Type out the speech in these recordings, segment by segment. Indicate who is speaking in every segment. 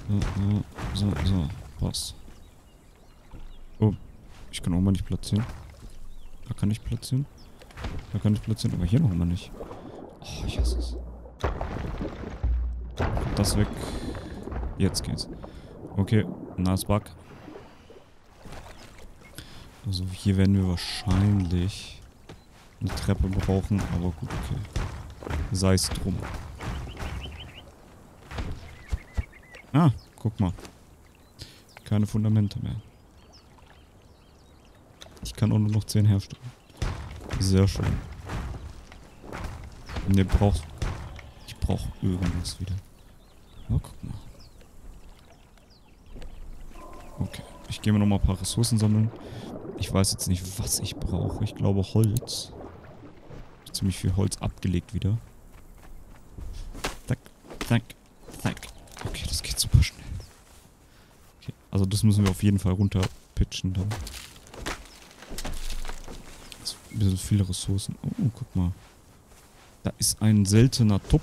Speaker 1: So. Passt. Oh, ich kann auch mal nicht platzieren. Da kann ich platzieren. Da kann ich platzieren, aber hier noch mal nicht. Oh, ich hasse es. Das weg. Jetzt geht's. Okay, nice Bug. Also hier werden wir wahrscheinlich eine Treppe brauchen, aber gut, okay. Sei es drum. Ah, guck mal. Keine Fundamente mehr. Ich kann auch nur noch 10 herstellen. Sehr schön. Und ihr braucht... Ich brauche irgendwas wieder. Na, guck mal. Okay. Ich gehe mir noch mal ein paar Ressourcen sammeln. Ich weiß jetzt nicht, was ich brauche. Ich glaube Holz. Ziemlich viel Holz abgelegt wieder. Zack, zack, zack. Okay, das geht super schnell. Okay, also das müssen wir auf jeden Fall runterpitchen dann. Das sind ein bisschen viele Ressourcen. Oh, guck mal. Da ist ein seltener Tupp.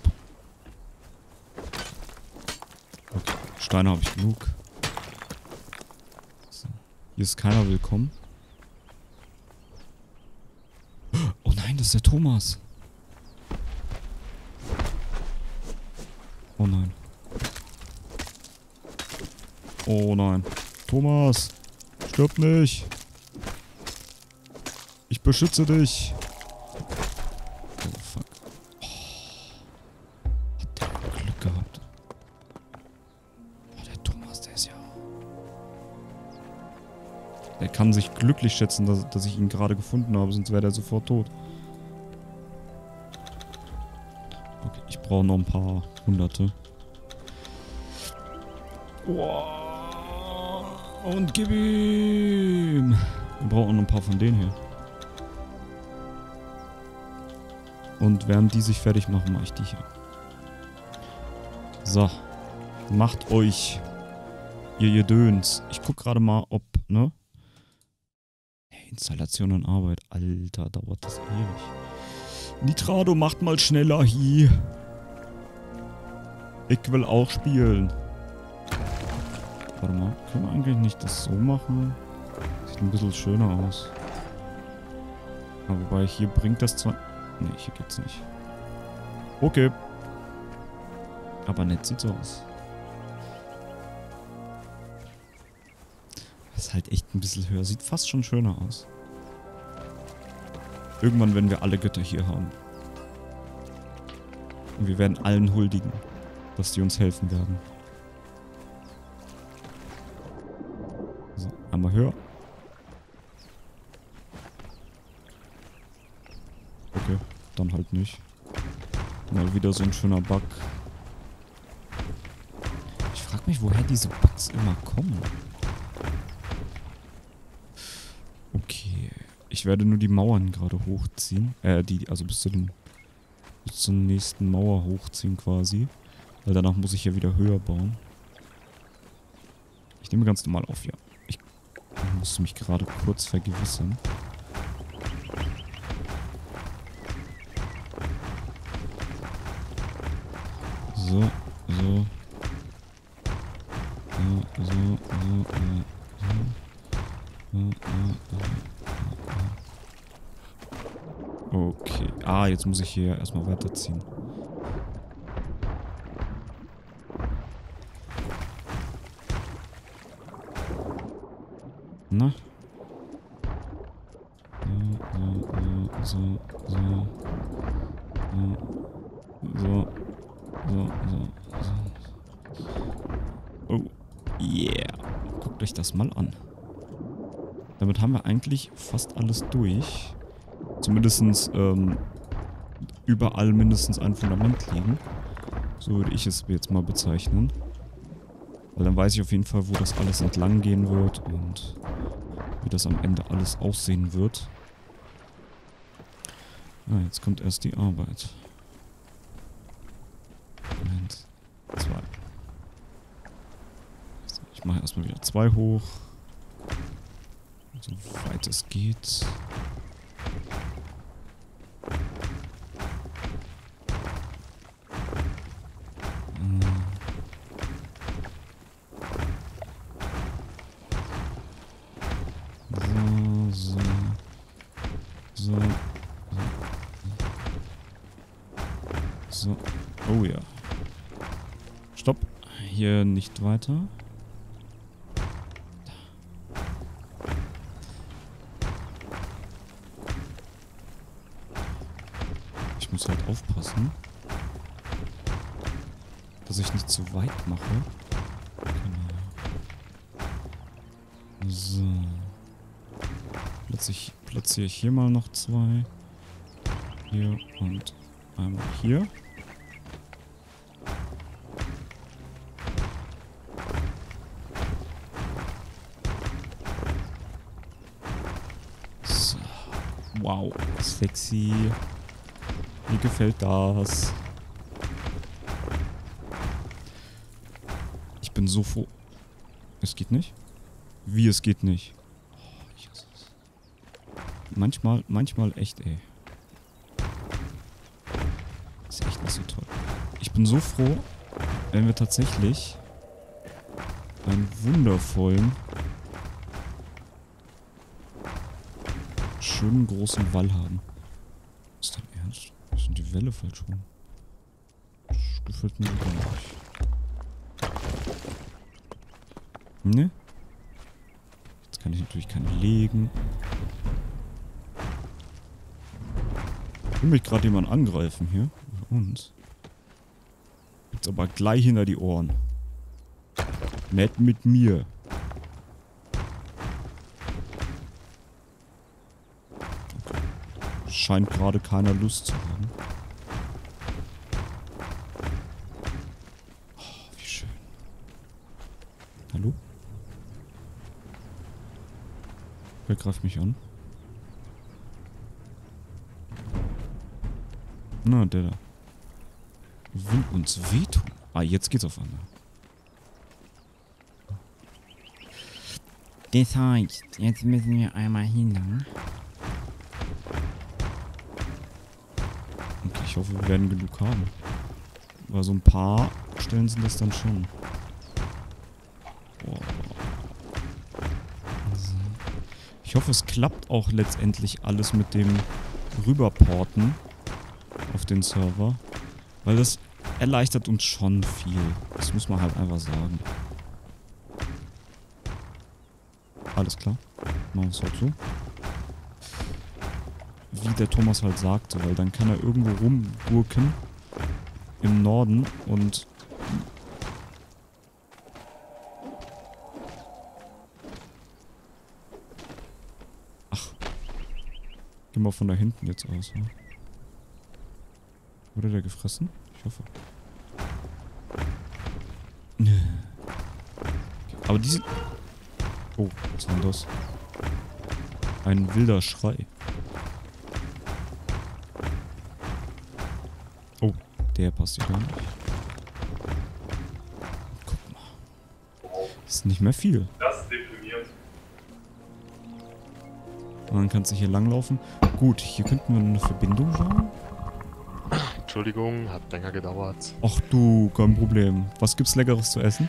Speaker 1: Okay, Steine habe ich genug. So. Hier ist keiner willkommen. Oh nein, das ist der Thomas. Oh nein. Oh nein. Thomas, stirb nicht. Ich beschütze dich. Oh fuck. Oh. Hat der Glück gehabt. Oh, der Thomas, der ist ja... Der kann sich glücklich schätzen, dass ich ihn gerade gefunden habe, sonst wäre der sofort tot. Okay, ich brauche noch ein paar Hunderte. Oh. Und gib ihm! Wir brauchen noch ein paar von denen hier. Und während die sich fertig machen, mache ich die hier. So. Macht euch ihr Döns. Ich guck gerade mal, ob, ne? Installation und Arbeit. Alter, dauert das ewig. Nitrado, macht mal schneller hier. Ich will auch spielen. Warte mal, können wir eigentlich nicht das so machen? Sieht ein bisschen schöner aus. Aber wobei, hier bringt das zwar... Ne, hier geht's nicht. Okay. Aber nett sieht's aus. Das ist halt echt ein bisschen höher. Sieht fast schon schöner aus. Irgendwann werden wir alle Götter hier haben. Und wir werden allen huldigen, dass die uns helfen werden. So, einmal höher. Okay, dann halt nicht. Mal wieder so ein schöner Bug. Ich frag mich, woher diese Bugs immer kommen. Okay. Ich werde nur die Mauern gerade hochziehen. Also bis zur nächsten Mauer hochziehen quasi. Weil danach muss ich ja wieder höher bauen. Ich nehme ganz normal auf, ja. Ich musste mich gerade kurz vergewissern. So, so. Okay. Ah, jetzt muss ich hier erstmal weiterziehen. Na? So. Oh, yeah. Guckt euch das mal an. Damit haben wir eigentlich fast alles durch. Zumindest überall mindestens ein Fundament liegen. So würde ich es jetzt mal bezeichnen. Weil dann weiß ich auf jeden Fall, wo das alles entlang gehen wird und wie das am Ende alles aussehen wird. Ah, jetzt kommt erst die Arbeit. 1, 2. So, ich mache erstmal wieder 2 hoch. So weit es geht. So. Oh ja. Stopp. Hier nicht weiter. Ich muss halt aufpassen, dass ich nicht zu weit mache. Genau. So. Platziere ich hier mal noch 2. Hier und einmal hier. So. Wow, sexy. Mir gefällt das. Ich bin so froh. Es geht nicht? Wie, es geht nicht? Oh, Jesus. Manchmal echt, ey. Ist echt nicht so toll. Ich bin so froh, wenn wir tatsächlich einen wundervollen, schönen großen Wall haben. Ist dein Ernst? Sind die Welle falsch rum? Das gefällt mir gar nicht. Ne? Jetzt kann ich natürlich keine legen. Will mich gerade jemand angreifen hier? Bei uns. Gibt's aber gleich hinter die Ohren. Nicht mit mir. Okay. Scheint gerade keiner Lust zu haben. Oh, wie schön. Hallo? Wer greift mich an? Na, der da. Will uns wehtun. Ah, jetzt geht's auf einmal. Das heißt, jetzt müssen wir einmal hinlangen. Okay, ich hoffe, wir werden genug haben. Weil so ein paar Stellen sind das dann schon. Boah. Also. Ich hoffe, es klappt auch letztendlich alles mit dem Rüberporten auf den Server. Weil das erleichtert uns schon viel. Das muss man halt einfach sagen. Alles klar. Machen wir es halt so. Wie der Thomas halt sagte, weil dann kann er irgendwo rumgurken im Norden und ach. Geh mal von da hinten jetzt aus, ja? Wurde der gefressen? Ich hoffe. Aber diese... Oh, was war denn das? Ein wilder Schrei. Oh, der passt hier gar nicht. Guck mal. Das ist nicht mehr viel.
Speaker 2: Das ist deprimiert.
Speaker 1: Und dann kannst du hier langlaufen. Gut, hier könnten wir eine Verbindung bauen.
Speaker 2: Entschuldigung, hat länger gedauert.
Speaker 1: Ach du, kein Problem. Was gibt's Leckeres zu essen?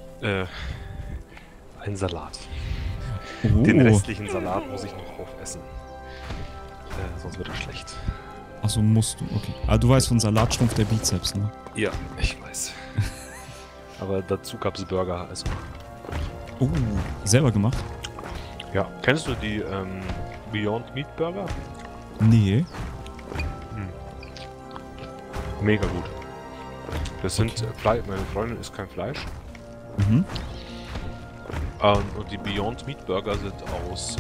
Speaker 2: Ein Salat.
Speaker 1: Oh.
Speaker 2: Den restlichen Salat muss ich noch aufessen. Sonst wird er schlecht.
Speaker 1: Achso, musst du. Okay. Ah, du weißt von Salatschrumpf der Bizeps, ne?
Speaker 2: Ja, ich weiß. Aber dazu gab es Burger, also.
Speaker 1: Oh, selber gemacht?
Speaker 2: Ja. Kennst du die Beyond Meat Burger?
Speaker 1: Nee.
Speaker 2: Mega gut. Das sind Fleisch. Meine Freundin isst kein Fleisch.
Speaker 1: Mhm.
Speaker 2: Und die Beyond Meat Burger sind aus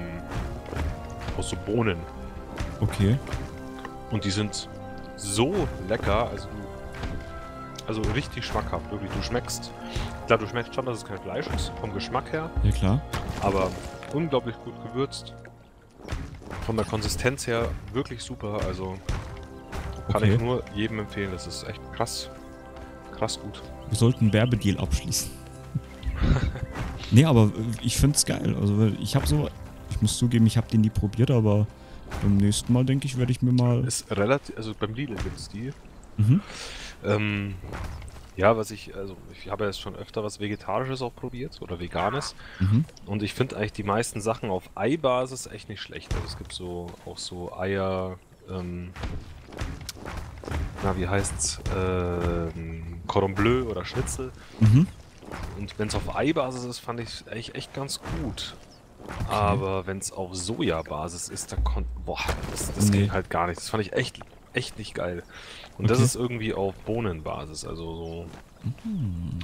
Speaker 2: so Bohnen.
Speaker 1: Okay.
Speaker 2: Und die sind so lecker, also richtig schmackhaft, wirklich. Du schmeckst schon, dass es kein Fleisch ist, vom Geschmack her,
Speaker 1: Ja, klar.
Speaker 2: aber unglaublich gut gewürzt. Von der Konsistenz her wirklich super, also kann
Speaker 1: Okay.
Speaker 2: ich nur jedem empfehlen, das ist echt krass gut.
Speaker 1: Wir sollten einen Werbedeal abschließen. Nee, aber ich find's geil. Also ich muss zugeben, ich habe den nie probiert, aber beim nächsten Mal, denke ich, werde ich mir mal...
Speaker 2: Ist relativ, also beim Lidl gibt's die.
Speaker 1: Mhm.
Speaker 2: Ja, ich habe ja jetzt schon öfter was Vegetarisches auch probiert oder Veganes.
Speaker 1: Mhm.
Speaker 2: Und ich finde eigentlich die meisten Sachen auf Eibasis echt nicht schlecht. Also es gibt auch so Eier, na wie heißt's, Cordon Bleu oder Schnitzel.
Speaker 1: Mhm.
Speaker 2: Und wenn es auf Eibasis ist, fand ich es echt ganz gut. Aber wenn es auf Sojabasis ist, da das
Speaker 1: Nee.
Speaker 2: ging halt gar nicht. Das fand ich echt nicht geil. Und das
Speaker 1: Okay.
Speaker 2: ist irgendwie auf Bohnenbasis, also so.
Speaker 1: Mhm.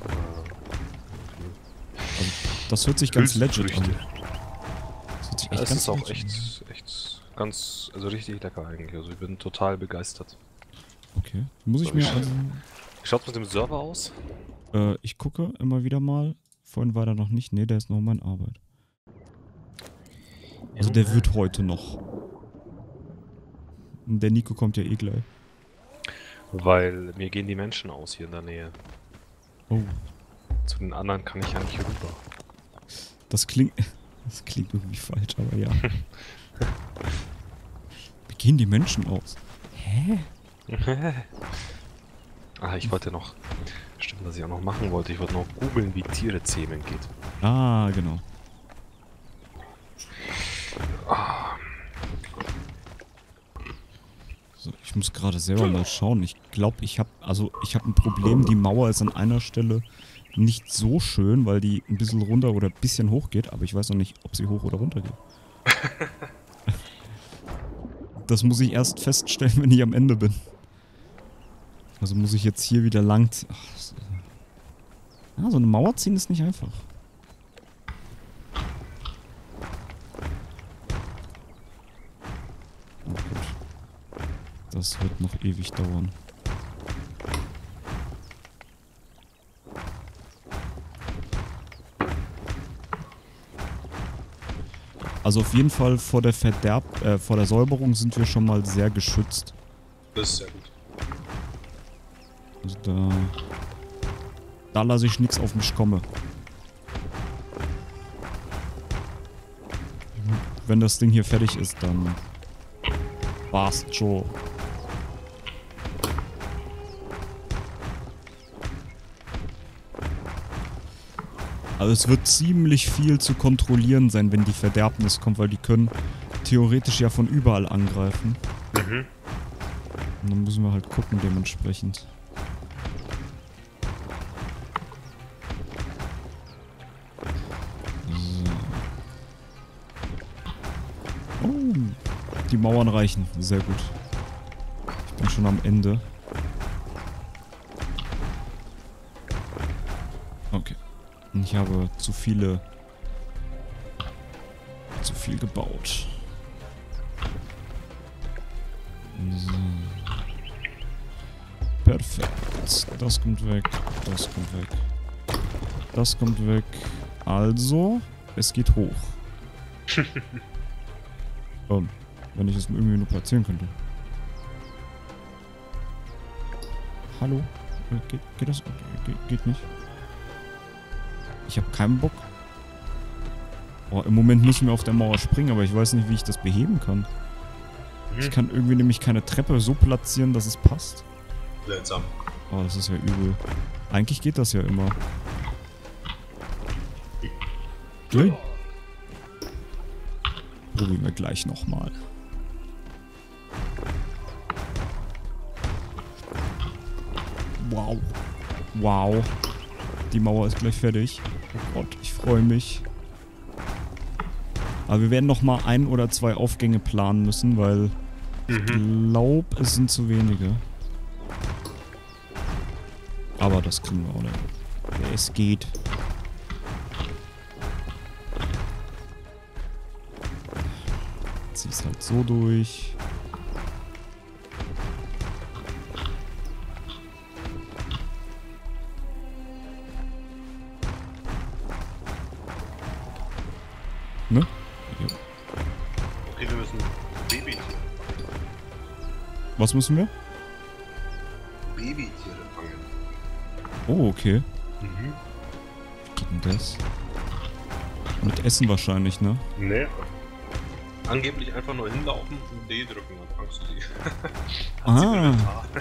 Speaker 1: Also, das hört sich ganz legit an. Das hört sich
Speaker 2: Ja,
Speaker 1: echt
Speaker 2: es
Speaker 1: ganz
Speaker 2: ist auch
Speaker 1: legit an.
Speaker 2: echt ganz, also richtig lecker eigentlich. Also ich bin total begeistert.
Speaker 1: Okay. Muss ich
Speaker 2: So,
Speaker 1: mir
Speaker 2: wie
Speaker 1: also...
Speaker 2: Wie schaut's mit dem Server aus?
Speaker 1: Ich gucke immer wieder mal. Vorhin war der noch nicht. Nee, der ist noch in meiner Arbeit. Also der wird heute noch. Der Nico kommt ja eh gleich.
Speaker 2: Weil mir gehen die Menschen aus hier in der Nähe.
Speaker 1: Oh,
Speaker 2: Zu den anderen kann ich ja nicht rüber.
Speaker 1: das klingt irgendwie falsch, aber ja. Wie gehen die Menschen aus? Hä?
Speaker 2: Ah, ich wollte noch... Stimmt, was ich auch noch machen wollte. Ich wollte noch googeln, wie Tiere zähmen geht.
Speaker 1: Ah, genau. So, ich muss gerade selber mal schauen. Ich glaube, ich habe ein Problem. Die Mauer ist an einer Stelle nicht so schön, weil die ein bisschen runter oder ein bisschen hoch geht. Aber ich weiß noch nicht, ob sie hoch oder runter geht. Das muss ich erst feststellen, wenn ich am Ende bin. Also muss ich jetzt hier wieder lang... so eine Mauer ziehen ist nicht einfach. Oh gut. Das wird noch ewig dauern. Also auf jeden Fall vor der vor der Säuberung sind wir schon mal sehr geschützt.
Speaker 2: Das ist sehr gut.
Speaker 1: Also da lasse ich nichts auf mich kommen. Wenn das Ding hier fertig ist, dann war's schon. Also es wird ziemlich viel zu kontrollieren sein, wenn die Verderbnis kommt, weil die können theoretisch ja von überall angreifen.
Speaker 2: Mhm.
Speaker 1: Und dann müssen wir halt gucken dementsprechend. So. Oh, die Mauern reichen. Sehr gut. Ich bin schon am Ende. Okay. Ich habe zu viel gebaut. So. Perfekt. Das kommt weg. Das kommt weg. Das kommt weg. Also, es geht hoch. Wenn ich es irgendwie nur platzieren könnte. Hallo? Geht das? Geht nicht. Ich habe keinen Bock. Oh, im Moment müssen wir auf der Mauer springen, aber ich weiß nicht, wie ich das beheben kann. Ich kann irgendwie nämlich keine Treppe so platzieren, dass es passt.
Speaker 2: Seltsam.
Speaker 1: Oh, das ist ja übel. Eigentlich geht das ja immer. Okay. Probieren wir gleich nochmal. Wow. Wow. Die Mauer ist gleich fertig. Oh Gott, ich freue mich. Aber wir werden nochmal 1 oder 2 Aufgänge planen müssen, weil ich glaube, es sind zu wenige. Aber das kriegen wir auch nicht. Ja, es geht. Zieh's halt so durch. Ne? Ja.
Speaker 2: Okay, wir müssen Babytiere.
Speaker 1: Was müssen wir?
Speaker 2: Babytiere fangen.
Speaker 1: Oh, okay.
Speaker 2: Mhm.
Speaker 1: Wie geht denn das? Mit Essen wahrscheinlich, ne?
Speaker 2: Nee. Angeblich einfach nur hinlaufen und D drücken, dann fangst du sie.
Speaker 1: Ah.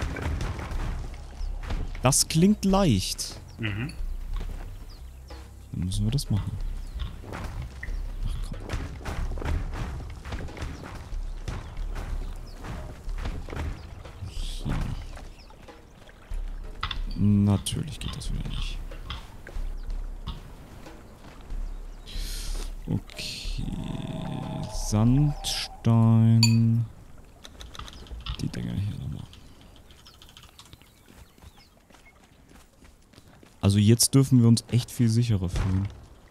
Speaker 1: Das klingt leicht.
Speaker 2: Mhm.
Speaker 1: Dann müssen wir das machen. Ach komm. Hier. Natürlich geht das wieder nicht. Okay. Sandstein. Die Dinger hier nochmal. Also jetzt dürfen wir uns echt viel sicherer fühlen.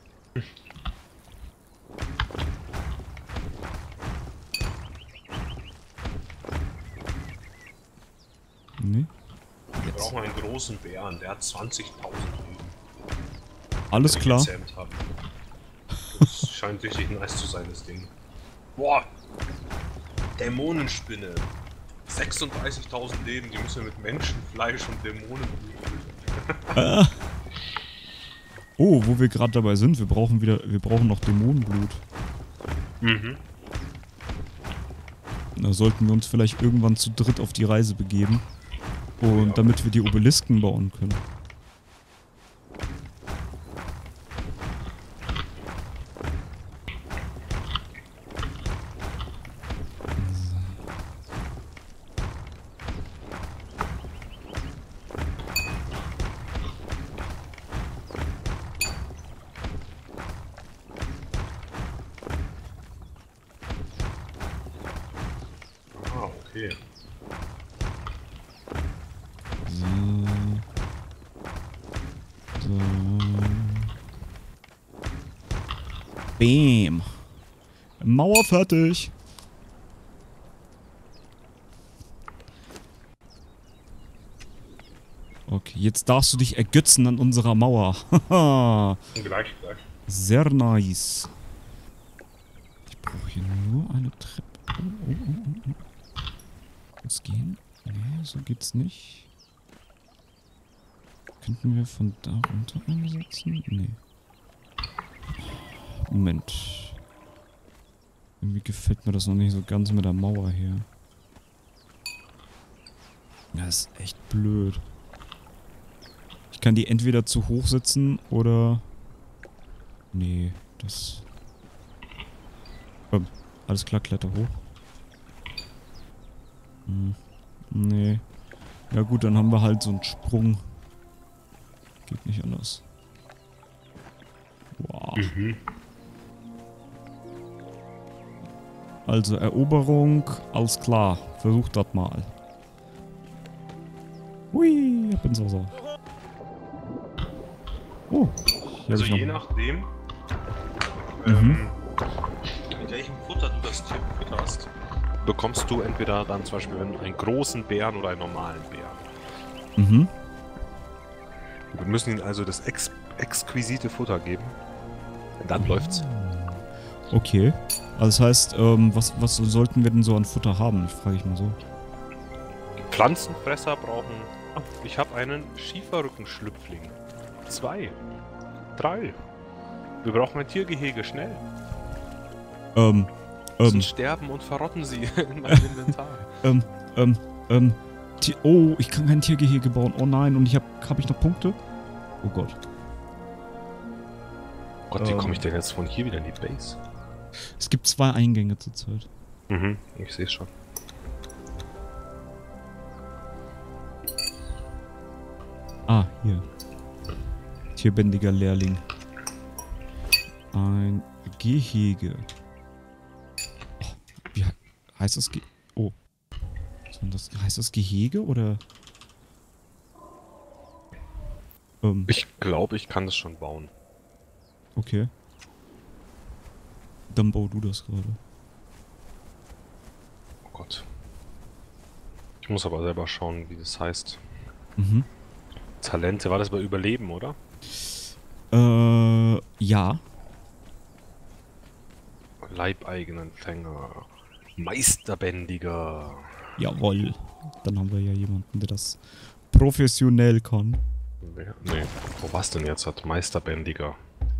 Speaker 1: Nee.
Speaker 2: Wir brauchen einen großen Bären, der hat 20.000 Leben.
Speaker 1: Alles klar.
Speaker 2: Gezähmt haben. Das scheint richtig nice zu sein, das Ding. Boah! Dämonenspinne. 36.000 Leben, die müssen wir mit Menschenfleisch und Dämonen
Speaker 1: Ah. Oh, wo wir gerade dabei sind, wir brauchen noch Dämonenblut.
Speaker 2: Mhm.
Speaker 1: Da sollten wir uns vielleicht irgendwann zu dritt auf die Reise begeben. Und
Speaker 2: Ja.
Speaker 1: damit wir die Obelisken bauen können.
Speaker 2: Ah, okay.
Speaker 1: So. So. Bäm. Mauer fertig. Okay, jetzt darfst du dich ergötzen an unserer Mauer. Haha.
Speaker 2: Gleich.
Speaker 1: Sehr nice. Ich brauche hier nur eine Treppe. Oh. Das gehen? Nee, so geht's nicht. Könnten wir von da runter einsetzen? Nee. Moment. Irgendwie gefällt mir das noch nicht so ganz mit der Mauer hier. Das ist echt blöd. Ich kann die entweder zu hoch setzen oder... Nee, das... alles klar, kletter hoch. Nee. Ja gut, dann haben wir halt so einen Sprung. Geht nicht anders. Wow.
Speaker 2: Mhm.
Speaker 1: Also Eroberung, alles klar. Versucht das mal. Hui, ich bin so. Oh. Hier
Speaker 2: Also
Speaker 1: hab ich
Speaker 2: je
Speaker 1: noch...
Speaker 2: nachdem,
Speaker 1: Mhm.
Speaker 2: mit welchem Futter du das Tier futterst, bekommst du entweder dann zum Beispiel einen großen Bären oder einen normalen Bären.
Speaker 1: Mhm.
Speaker 2: Wir müssen ihnen also das exquisite Futter geben. Und dann läuft's.
Speaker 1: Okay. Also das heißt, was sollten wir denn so an Futter haben? Frage ich mal so.
Speaker 2: Pflanzenfresser brauchen... Ah, ich habe einen Schieferrückenschlüpfling. 2. 3. Wir brauchen ein Tiergehege, schnell. Sonst sterben und verrotten sie in meinem Inventar.
Speaker 1: Oh, ich kann kein Tiergehege bauen. Oh nein, und hab ich noch Punkte? Oh Gott.
Speaker 2: Gott, wie komme ich denn jetzt von hier wieder in die Base?
Speaker 1: Es gibt 2 Eingänge zurzeit.
Speaker 2: Mhm, ich sehe es schon.
Speaker 1: Ah, hier. Tierbändiger Lehrling. Ein Gehege. Oh, wie heißt das Oh. Heißt das Gehege oder?
Speaker 2: Ich glaube, ich kann das schon bauen.
Speaker 1: Okay. Dann bau du das gerade.
Speaker 2: Oh Gott. Ich muss aber selber schauen, wie das heißt.
Speaker 1: Mhm.
Speaker 2: Talente, war das bei Überleben, oder?
Speaker 1: Ja.
Speaker 2: Leibeigenen Fänger. Meisterbändiger.
Speaker 1: Jawohl. Dann haben wir ja jemanden, der das professionell kann.
Speaker 2: Nee, wo war's denn jetzt? Hat Meisterbändiger.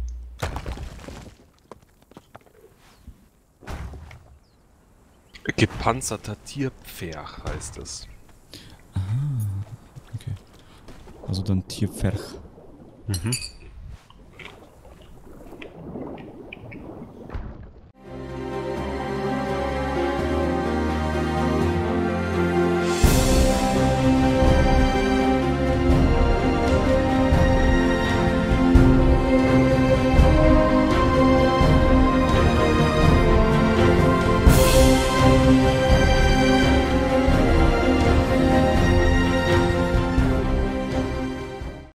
Speaker 2: Gepanzerter Tierpferch heißt es.
Speaker 1: Okay. Also dann Tierpferch.
Speaker 2: Mhm.